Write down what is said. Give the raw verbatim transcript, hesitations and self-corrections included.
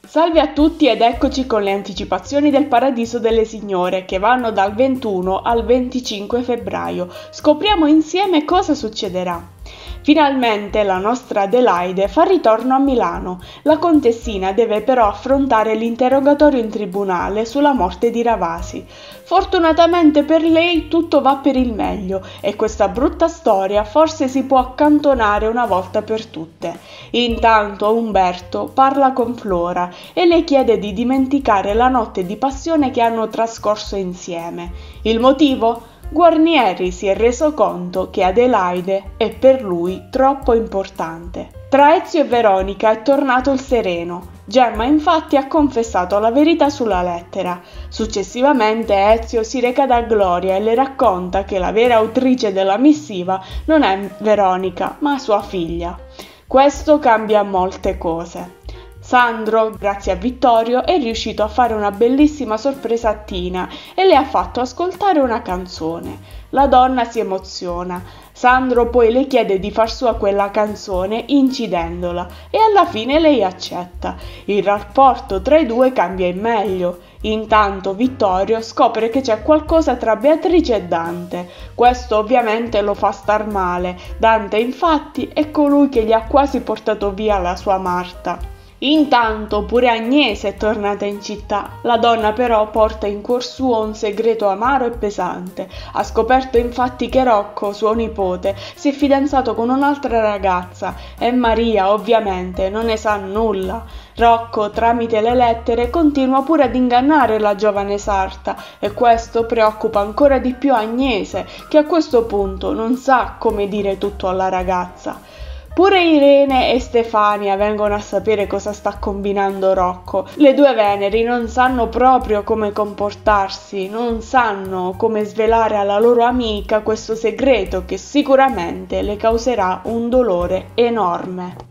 Salve a tutti ed eccoci con le anticipazioni del Paradiso delle Signore che vanno dal ventuno al venticinque febbraio. Scopriamo insieme cosa succederà. Finalmente la nostra Adelaide fa ritorno a Milano. La contessina deve però affrontare l'interrogatorio in tribunale sulla morte di Ravasi. Fortunatamente per lei tutto va per il meglio e questa brutta storia forse si può accantonare una volta per tutte. Intanto Umberto parla con Flora e le chiede di dimenticare la notte di passione che hanno trascorso insieme. Il motivo? Guarnieri si è reso conto che Adelaide è per lui troppo importante. Tra Ezio e Veronica è tornato il sereno. Gemma infatti ha confessato la verità sulla lettera. Successivamente Ezio si reca da Gloria e le racconta che la vera autrice della missiva non è Veronica, ma sua figlia. Questo cambia molte cose. Sandro, grazie a Vittorio, è riuscito a fare una bellissima sorpresa a Tina e le ha fatto ascoltare una canzone. La donna si emoziona. Sandro poi le chiede di far sua quella canzone incidendola e alla fine lei accetta. Il rapporto tra i due cambia in meglio. Intanto Vittorio scopre che c'è qualcosa tra Beatrice e Dante. Questo ovviamente lo fa star male. Dante infatti è colui che gli ha quasi portato via la sua Marta. Intanto pure Agnese è tornata in città. La donna però porta in cuor suo un segreto amaro e pesante. Ha scoperto infatti che Rocco, suo nipote, si è fidanzato con un'altra ragazza e Maria ovviamente non ne sa nulla. Rocco, tramite le lettere, continua pure ad ingannare la giovane sarta e questo preoccupa ancora di più Agnese, che a questo punto non sa come dire tutto alla ragazza. Pure Irene e Stefania vengono a sapere cosa sta combinando Rocco. Le due Veneri non sanno proprio come comportarsi, non sanno come svelare alla loro amica questo segreto che sicuramente le causerà un dolore enorme.